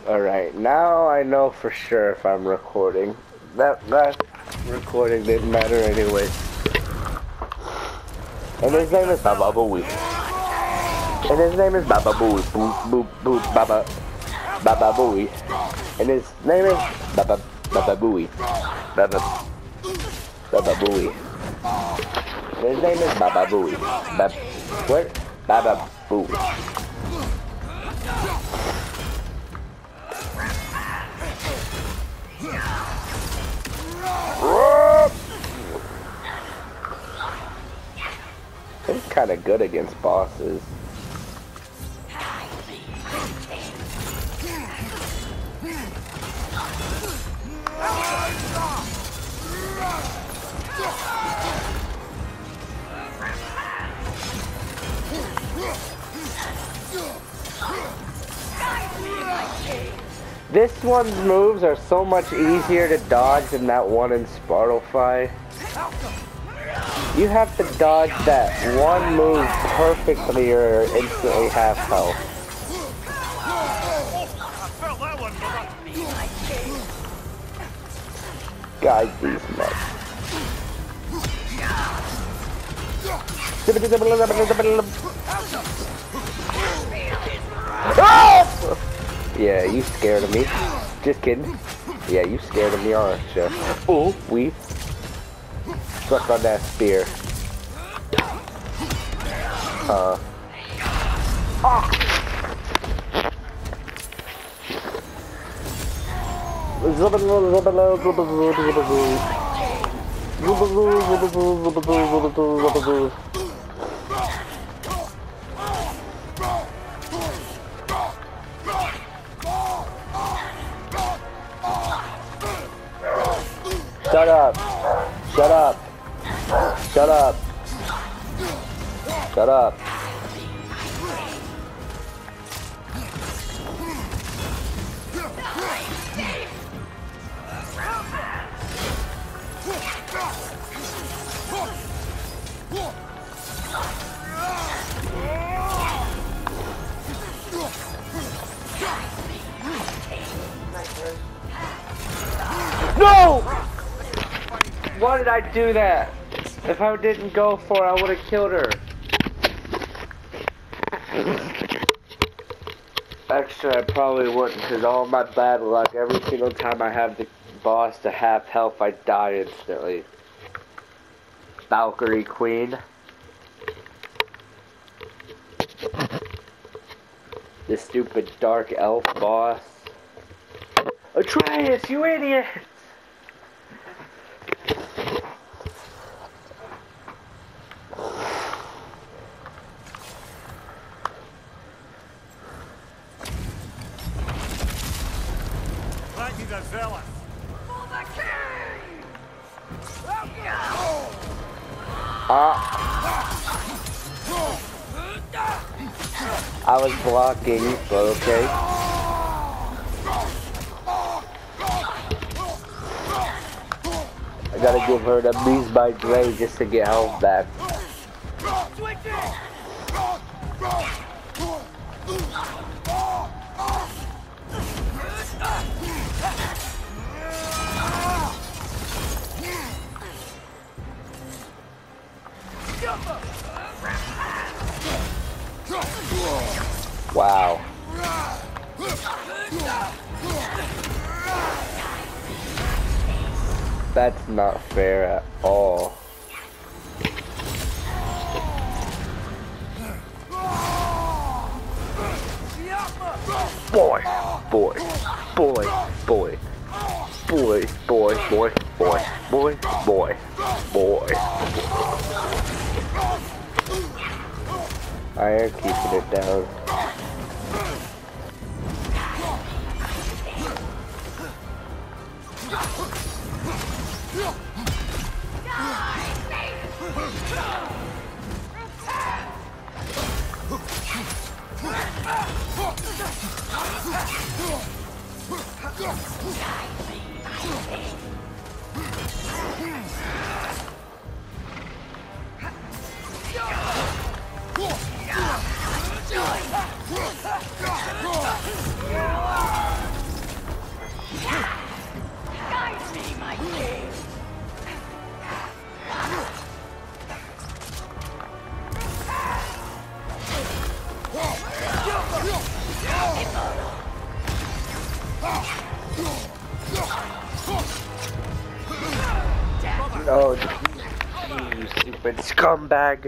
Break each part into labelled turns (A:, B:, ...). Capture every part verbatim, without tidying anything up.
A: Alright, now I know for sure if I'm recording. That that recording didn't matter anyway. And his name is Baba Booey. And his name is Baba Booey. Boop boop boop Baba Baba Booey. And his name is Baba Baba Booey. Baba Baba Booey. And his name is Baba Booey. Bab what? Baba Booey. He's kind of good against bosses. This one's moves are so much easier to dodge than that one in Spartalfy. You have to dodge that one move perfectly or instantly half health. Guys, these nuts. Oh! Yeah, you scared of me. Just kidding. Yeah, you scared of me, aren't you? Oh, we struck on that spear. Uh. Ah! Shut up! Shut up! Shut up! Shut up! No! Why did I do that? If I didn't go for it, I would have killed her. Actually, I probably wouldn't, because all my bad luck, every single time I have the boss to half health, I die instantly. Valkyrie Queen. This stupid dark elf boss. Atreus, you idiot! Ah. I was blocking, but okay. I gotta give her the beast by Dre just to get health back. Wow. That's not fair at all. Boy, boy, boy, boy, boy, boy, boy, boy, boy, boy, boy. I am keeping it down. Oh, you stupid scumbag.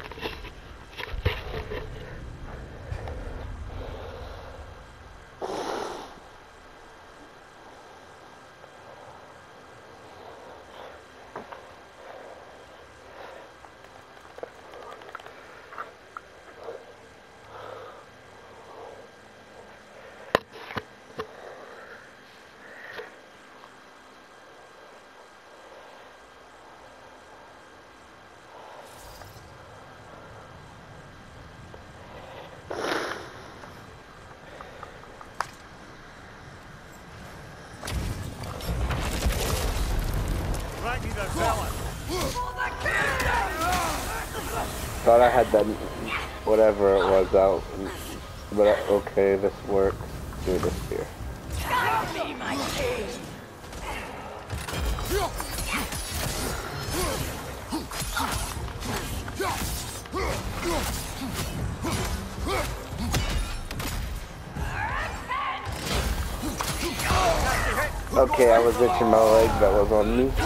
A: Thought I had that, whatever it was out, but I, okay, this works. Do this here. Okay, I was itching my leg, that was on me.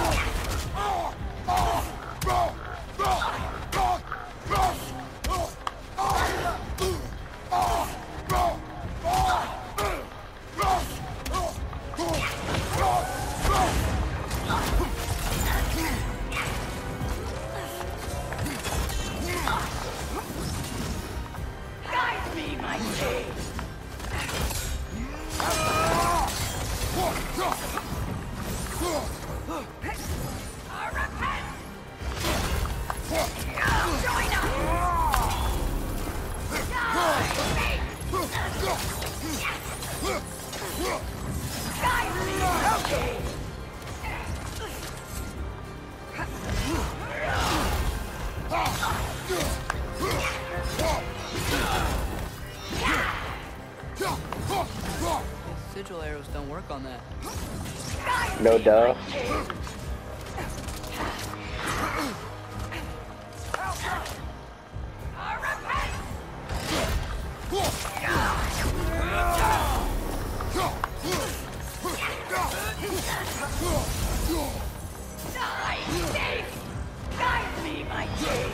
B: Sigil arrows don't work on that.
A: No duh.
C: Guide me, my king!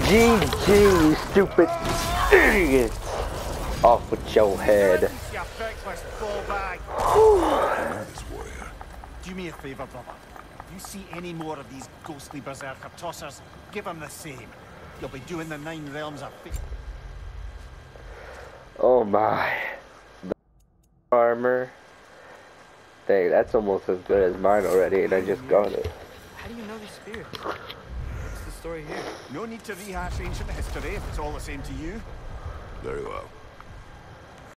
A: G G, you stupid idiot! Off with your head.
B: You feckless ball bag. Do me a favour, brother. If you see any more of these ghostly berserker tossers, give them the same. You'll be doing the Nine Realms a favor.
A: Oh my. The armor. Dang, that's almost as good as mine already, and I just got it.
D: How do you know these spirits? What's the story here?
B: No need to rehash ancient history if it's all the same to you.
E: Very well.